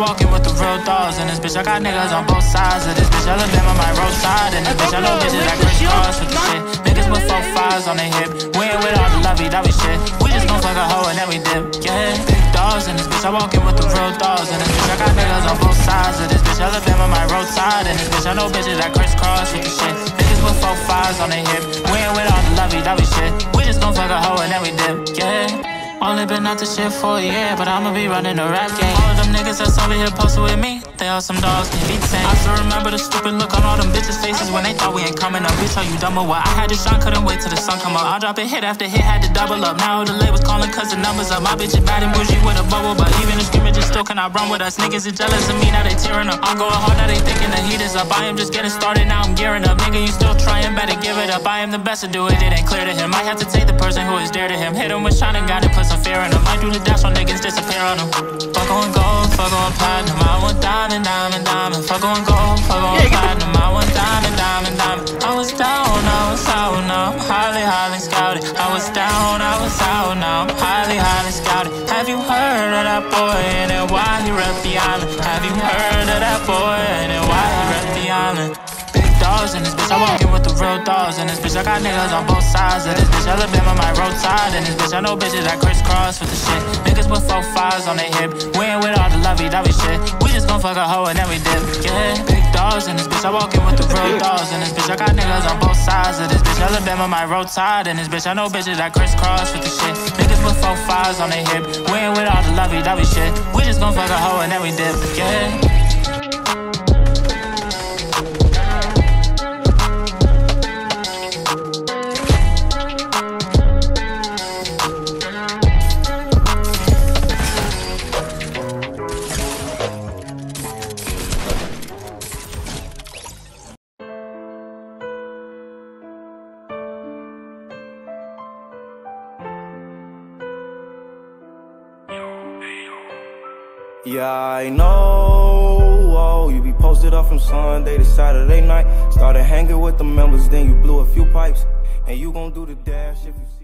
walk in with the real dogs. And this bitch, I got niggas on both sides of this bitch. Alabama, my roadside. And this bitch, I know bitches that crisscross with the shit. Niggas with 4 5s on their hip. We ain't with all the lovey-dovey shit. We just gon' fuck a hoe and then we dip. Yeah, big dogs in this bitch. I walk in with the real dogs. And this bitch, I got niggas on both sides of this bitch. Alabama, my roadside. And this bitch, I know bitches that crisscross with the shit. Niggas with 4 5s on their hip. We ain't with all the lovey-dovey shit. We just gon' fuck a hoe and then we dip. Yeah. Only been out this shit for a year, but I'ma be running a rap game. All of them niggas that's over here posted with me, they all some dogs, they be tame. I still remember the stupid look on all them bitches' faces when they thought we ain't coming up. Bitch, are you dumb or what? I had to shine, couldn't wait till the sun come up. I'll drop it hit after hit, had to double up. Now the labels calling cause the numbers up. My bitch is bad and bougie with a bubble, but even the scrimmages still cannot run with us. Niggas are jealous of me, now they tearing up. I'm going hard, now they thinking the heat is up. I am just getting started, now I'm gearing up. Nigga, you still trying, better give it up. I am the best to do it, it ain't clear to him. Might have to take the person who is dear to him. Hit him with shine and got it, put some fear in him. I do the dash on niggas, disappear on them. Fuck on gold, fuck on platinum. I want diamond, diamond, diamond. Fuck on gold, fuck on platinum. I want diamond, diamond, diamond. I was down, I was out, now I'm highly, highly scouted. I was down, I was out, now I'm highly, highly scouted. Have you heard of that boy and then why he rep the island? Have you heard of that boy and then why he rep the island? Dogs in this bitch, I walk in with the real dogs. In this bitch, I got niggas on both sides of this bitch. Alabama, my roadside. In this bitch, I know bitches that crisscross with the shit. Niggas with 4 5s on their hip. We ain't with all the lovey-dovey shit. We just gon' fuck a hoe and then we dip. Yeah, big dogs in this bitch, I walk in with the real dogs. In this bitch, I got niggas on both sides of this bitch. Alabama, my roadside. In this bitch, I know bitches that crisscross with the shit. Niggas with 4 5s on their hip. We ain't with all the lovey-dovey shit. We just gon' fuck a hoe and then we dip. Yeah. Yeah, I know, oh, you be posted up from Sunday to Saturday night. Started hanging with the members, then you blew a few pipes. And you gon' do the dash if you